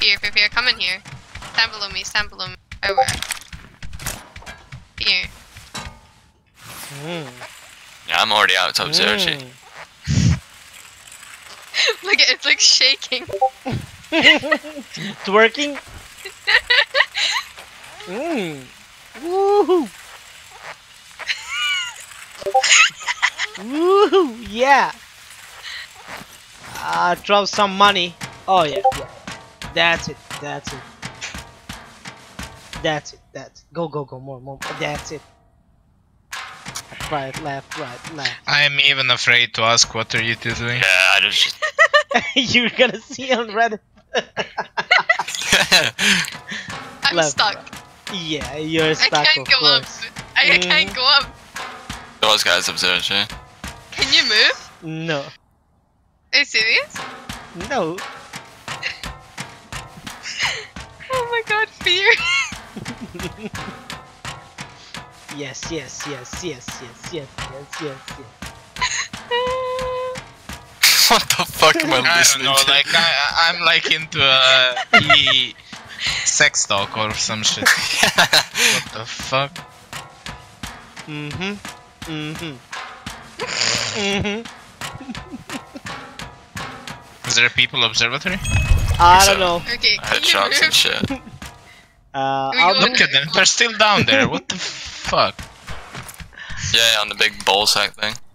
Fear, come in here. Stand below me, Over. Here. Yeah, I'm already out to observe it. Look, it's like shaking. Twerking? Woohoo! Woohoo! Yeah! Drop some money. Oh yeah. That's it. Go, more. That's it. Right, left. I'm even afraid to ask what are you two doing. Yeah, I just... You're gonna see on Reddit. I'm left. stuck. Yeah, you're stuck. I can't go up. I can't go up. Those guys observe you. Can you move? No. Are you serious? No. Oh my god, Fear. Yes. What the fuck am I I don't listening know, to? like I'm like into sex talk or some shit. What the fuck? Is there a people observatory? I don't know. Okay, can you Headshots and move? shit. Look at them, they're still down there. What the fuck? Yeah, on the big ball sack thing.